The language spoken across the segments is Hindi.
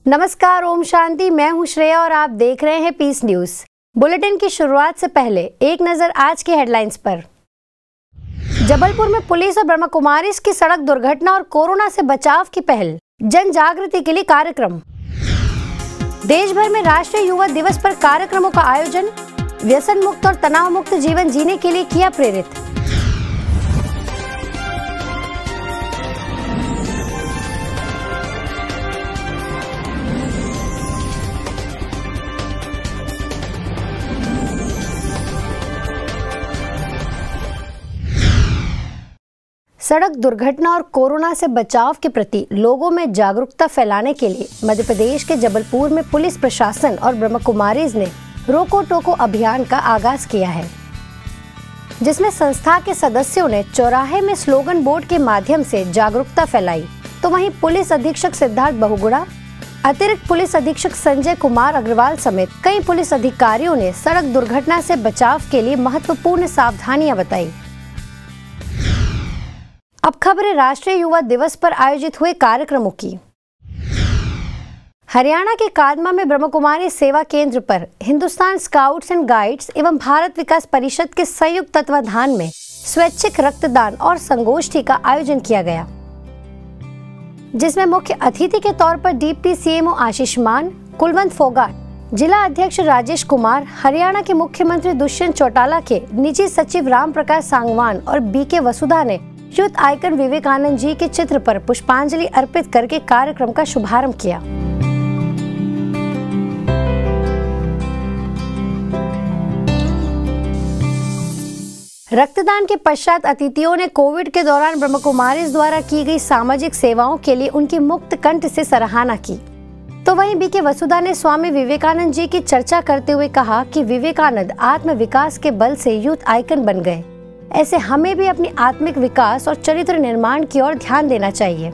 नमस्कार, ओम शांति। मैं हूं श्रेया और आप देख रहे हैं पीस न्यूज। बुलेटिन की शुरुआत से पहले एक नजर आज के हेडलाइंस पर। जबलपुर में पुलिस और ब्रह्मा कुमारीज की सड़क दुर्घटना और कोरोना से बचाव की पहल, जन जागृति के लिए कार्यक्रम। देश भर में राष्ट्रीय युवा दिवस पर कार्यक्रमों का आयोजन, व्यसन मुक्त और तनाव मुक्त जीवन जीने के लिए किया प्रेरित। सड़क दुर्घटना और कोरोना से बचाव के प्रति लोगों में जागरूकता फैलाने के लिए मध्य प्रदेश के जबलपुर में पुलिस प्रशासन और ब्रह्मा कुमारीज ने रोको टोको अभियान का आगाज किया है, जिसमें संस्था के सदस्यों ने चौराहे में स्लोगन बोर्ड के माध्यम से जागरूकता फैलाई। तो वहीं पुलिस अधीक्षक सिद्धार्थ बहुगुणा, अतिरिक्त पुलिस अधीक्षक संजय कुमार अग्रवाल समेत कई पुलिस अधिकारियों ने सड़क दुर्घटना से बचाव के लिए महत्वपूर्ण सावधानियां बताई। अब खबरें राष्ट्रीय युवा दिवस पर आयोजित हुए कार्यक्रमों की। हरियाणा के कादमा में ब्रह्मा कुमारी सेवा केंद्र पर हिंदुस्तान स्काउट्स एंड गाइड्स एवं भारत विकास परिषद के संयुक्त तत्वाधान में स्वैच्छिक रक्तदान और संगोष्ठी का आयोजन किया गया, जिसमें मुख्य अतिथि के तौर पर डिप्टी सीएमओ आशीष मान, कुलवंत फोगाट, जिला अध्यक्ष राजेश कुमार, हरियाणा के मुख्यमंत्री दुष्यंत चौटाला के निजी सचिव राम प्रकाश सांगवान और बीके वसुधा ने यूथ आइकन विवेकानंद जी के चित्र पर पुष्पांजलि अर्पित करके कार्यक्रम का शुभारंभ किया। रक्तदान के पश्चात अतिथियों ने कोविड के दौरान ब्रह्मा कुमारीज द्वारा की गई सामाजिक सेवाओं के लिए उनकी मुक्त कंठ से सराहना की। तो वहीं बीके वसुधा ने स्वामी विवेकानंद जी की चर्चा करते हुए कहा कि विवेकानंद आत्म विकास के बल से यूथ आइकन बन गए। ऐसे हमें भी अपनी आत्मिक विकास और चरित्र निर्माण की ओर ध्यान देना चाहिए।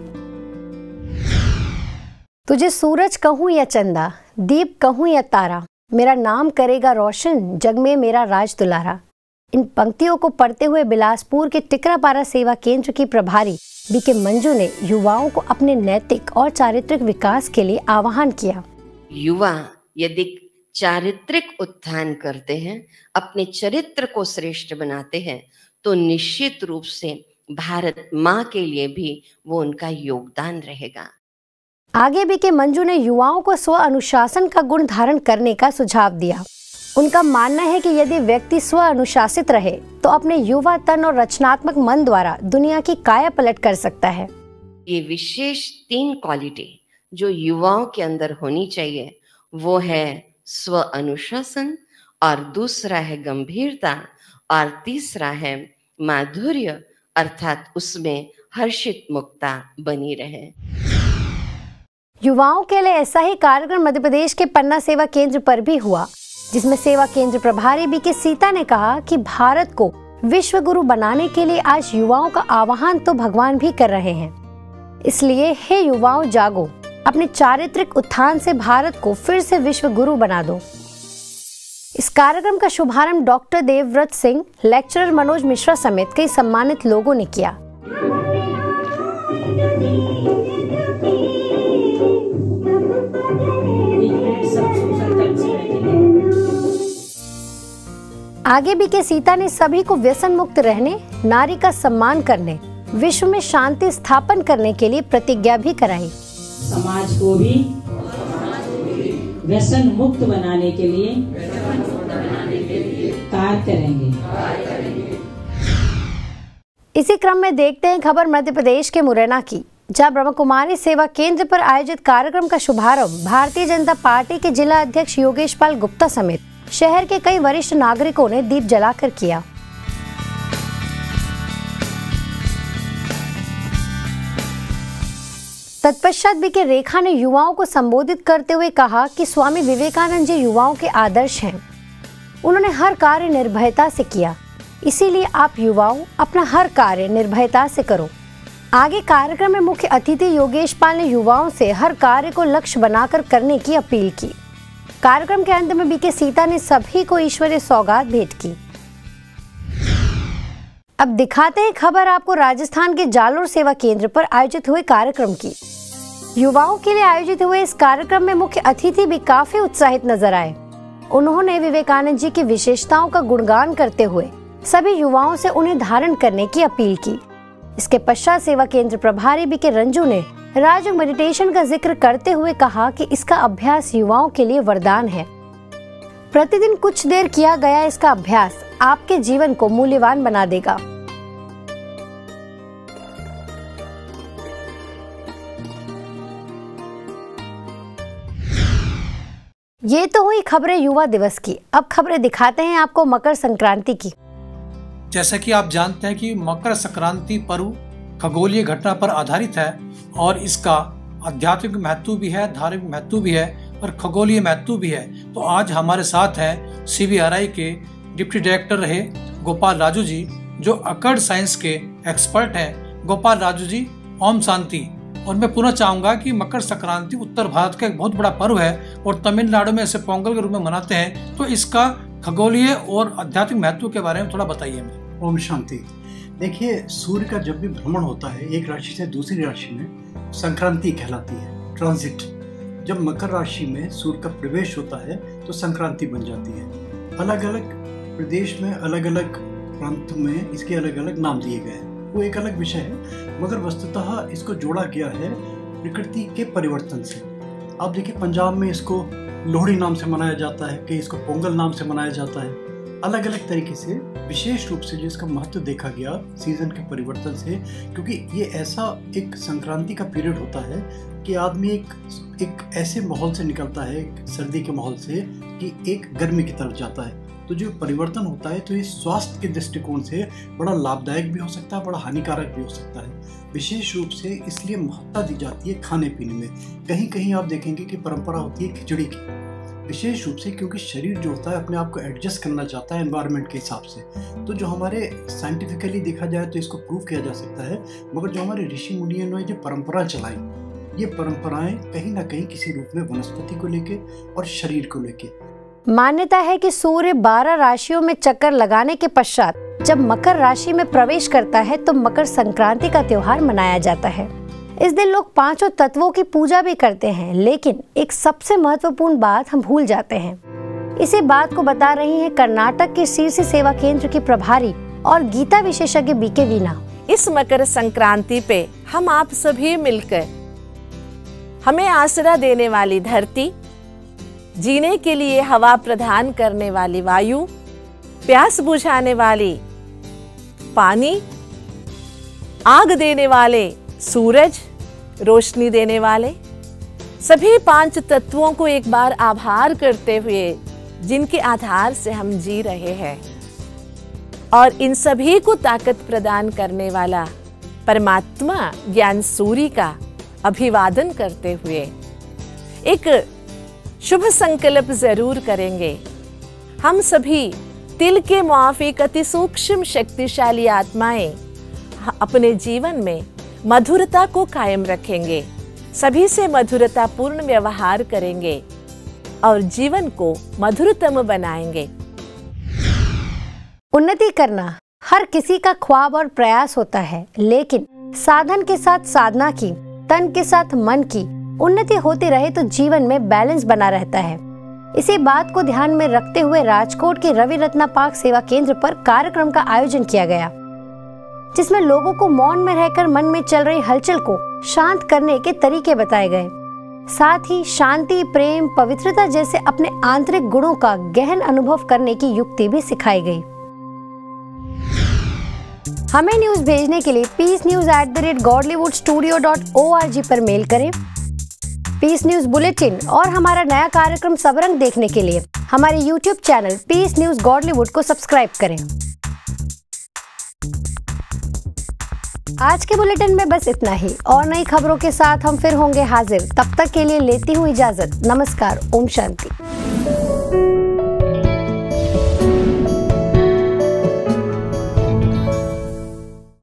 तुझे सूरज कहूँ या चंदा, दीप कहूँ या तारा, मेरा नाम करेगा रोशन, जग में मेरा राज दुलारा। इन पंक्तियों को पढ़ते हुए बिलासपुर के टिकरापारा सेवा केंद्र की प्रभारी बीके मंजू ने युवाओं को अपने नैतिक और चारित्रिक विकास के लिए आह्वान किया। युवा यदि चारित्रिक उत्थान करते हैं, अपने चरित्र को श्रेष्ठ बनाते हैं, तो निश्चित रूप से भारत माँ के लिए भी वो उनका योगदान रहेगा। आगे बीके मंजू ने युवाओं को स्व अनुशासन का गुण धारण करने का सुझाव दिया। उनका मानना है कि यदि व्यक्ति स्व अनुशासित रहे तो अपने युवा तन और रचनात्मक मन द्वारा दुनिया की काया पलट कर सकता है। ये विशेष 3 क्वालिटी जो युवाओं के अंदर होनी चाहिए, वो है स्व अनुशासन, और दूसरा है गंभीरता, और तीसरा है माधुर्य, अर्थात उसमें हर्षित मुक्ता बनी रहे। युवाओं के लिए ऐसा ही कार्यक्रम मध्य प्रदेश के पन्ना सेवा केंद्र पर भी हुआ, जिसमें सेवा केंद्र प्रभारी बीके सीता ने कहा कि भारत को विश्व गुरु बनाने के लिए आज युवाओं का आह्वान तो भगवान भी कर रहे हैं। इसलिए हे युवाओं, जागो, अपने चारित्रिक उत्थान से भारत को फिर से विश्व गुरु बना दो। इस कार्यक्रम का शुभारंभ डॉक्टर देवव्रत सिंह, लेक्चरर मनोज मिश्रा समेत कई सम्मानित लोगों ने किया। आगे बीके सीता ने सभी को व्यसन मुक्त रहने, नारी का सम्मान करने, विश्व में शांति स्थापन करने के लिए प्रतिज्ञा भी कराई। समाज को भी व्यसन मुक्त बनाने के लिए कार्य करेंगे। इसी क्रम में देखते हैं खबर मध्य प्रदेश के मुरैना की, जहां ब्रह्मा कुमारी सेवा केंद्र पर आयोजित कार्यक्रम का शुभारंभ भारतीय जनता पार्टी के जिला अध्यक्ष योगेश पाल गुप्ता समेत शहर के कई वरिष्ठ नागरिकों ने दीप जलाकर किया। तत्पश्चात बीके रेखा ने युवाओं को संबोधित करते हुए कहा कि स्वामी विवेकानंद जी युवाओं के आदर्श हैं। उन्होंने हर कार्य निर्भयता से किया, इसीलिए आप युवाओं अपना हर कार्य निर्भयता से करो। आगे कार्यक्रम में मुख्य अतिथि योगेश पाल ने युवाओं से हर कार्य को लक्ष्य बनाकर करने की अपील की। कार्यक्रम के अंत में बीके सीता ने सभी को ईश्वरीय सौगात भेंट की। अब दिखाते हैं खबर आपको राजस्थान के जालोर सेवा केंद्र पर आयोजित हुए कार्यक्रम की। युवाओं के लिए आयोजित हुए इस कार्यक्रम में मुख्य अतिथि भी काफी उत्साहित नजर आए। उन्होंने विवेकानंद जी की विशेषताओं का गुणगान करते हुए सभी युवाओं से उन्हें धारण करने की अपील की। इसके पश्चात सेवा केंद्र प्रभारी बीके रंजू ने राजयोग मेडिटेशन का जिक्र करते हुए कहा कि इसका अभ्यास युवाओं के लिए वरदान है। प्रतिदिन कुछ देर किया गया इसका अभ्यास आपके जीवन को मूल्यवान बना देगा। ये तो हुई खबरें युवा दिवस की। अब खबरें दिखाते हैं आपको मकर संक्रांति की। जैसा कि आप जानते हैं कि मकर संक्रांति पर्व खगोलीय घटना पर आधारित है और इसका आध्यात्मिक महत्व भी है, धार्मिक महत्व भी है और खगोलीय महत्व भी है। तो आज हमारे साथ है CBRI के डिप्टी डायरेक्टर रहे गोपाल राजू जी, जो अकर्ड साइंस के एक्सपर्ट हैं। गोपाल राजू जी, ओम शांति। और मैं पुनः चाहूंगा कि मकर संक्रांति उत्तर भारत का एक बहुत बड़ा पर्व है और तमिलनाडु में इसे पोंगल के रूप में मनाते हैं। तो इसका खगोलीय और आध्यात्मिक महत्व के बारे में थोड़ा बताइए हमें। ओम शांति। देखिए, सूर्य का जब भी भ्रमण होता है एक राशि से दूसरी राशि में, संक्रांति कहलाती है, ट्रांजिट। जब मकर राशि में सूर्य का प्रवेश होता है तो संक्रांति बन जाती है। अलग अलग प्रदेश में, अलग अलग प्रांत में इसके अलग अलग नाम दिए गए हैं, वो एक अलग विषय है, मगर वस्तुतः इसको जोड़ा गया है प्रकृति के परिवर्तन से। आप देखिए, पंजाब में इसको लोहड़ी नाम से मनाया जाता है, कि इसको पोंगल नाम से मनाया जाता है। अलग अलग तरीके से विशेष रूप से जिसका महत्व देखा गया सीजन के परिवर्तन से, क्योंकि ये ऐसा एक संक्रांति का पीरियड होता है कि आदमी एक ऐसे माहौल से निकलता है, सर्दी के माहौल से, कि एक गर्मी की तरफ जाता है। तो जो परिवर्तन होता है तो ये स्वास्थ्य के दृष्टिकोण से बड़ा लाभदायक भी हो सकता है, बड़ा हानिकारक भी हो सकता है। विशेष रूप से इसलिए महत्ता दी जाती है खाने पीने में। कहीं कहीं आप देखेंगे कि परंपरा होती है खिचड़ी की, विशेष रूप से क्योंकि शरीर जो होता है अपने आप को एडजस्ट करना चाहता है एनवायरनमेंट के हिसाब से। तो जो हमारे साइंटिफिकली देखा जाए तो इसको प्रूव किया जा सकता है, मगर जो हमारे ऋषि मुनियों ने जो परंपरा चलाई, ये परंपराएं कहीं ना कहीं किसी रूप में वनस्पति को लेके और शरीर को लेके। मान्यता है कि सूर्य 12 राशियों में चक्कर लगाने के पश्चात जब मकर राशि में प्रवेश करता है तो मकर संक्रांति का त्योहार मनाया जाता है। इस दिन लोग 5 तत्वों की पूजा भी करते हैं, लेकिन एक सबसे महत्वपूर्ण बात हम भूल जाते हैं। इसी बात को बता रही है कर्नाटक के शीर्षी सेवा केंद्र की प्रभारी और गीता विशेषज्ञ बीके वीणा। इस मकर संक्रांति पे हम आप सभी मिलकर हमें आसरा देने वाली धरती, जीने के लिए हवा प्रदान करने वाली वायु, प्यास बुझाने वाली पानी, आग देने वाले सूरज, रोशनी देने वाले सभी 5 तत्वों को एक बार आभार करते हुए, जिनके आधार से हम जी रहे हैं, और इन सभी को ताकत प्रदान करने वाला परमात्मा ज्ञान सूर्य का अभिवादन करते हुए एक शुभ संकल्प जरूर करेंगे। हम सभी तिल के मुआफिक अति सूक्ष्म शक्तिशाली आत्माएं अपने जीवन में मधुरता को कायम रखेंगे, सभी से मधुरतापूर्ण व्यवहार करेंगे और जीवन को मधुरतम बनाएंगे। उन्नति करना हर किसी का ख्वाब और प्रयास होता है, लेकिन साधन के साथ साधना की, तन के साथ मन की उन्नति होती रहे तो जीवन में बैलेंस बना रहता है। इसी बात को ध्यान में रखते हुए राजकोट के रवि रत्ना पार्क सेवा केंद्र पर कार्यक्रम का आयोजन किया गया, जिसमें लोगों को मौन में रहकर मन में चल रही हलचल को शांत करने के तरीके बताए गए। साथ ही शांति, प्रेम, पवित्रता जैसे अपने आंतरिक गुणों का गहन अनुभव करने की युक्ति भी सिखाई गई। हमें न्यूज भेजने के लिए peacenews@godlywoodstudio.org पर मेल करें। पीस न्यूज बुलेटिन और हमारा नया कार्यक्रम सबरंग देखने के लिए हमारे YouTube channel Peace News Godlywood को सब्सक्राइब करें। आज के बुलेटिन में बस इतना ही, और नई खबरों के साथ हम फिर होंगे हाजिर। तब तक के लिए लेती हूँ इजाजत। नमस्कार। ओम शांति।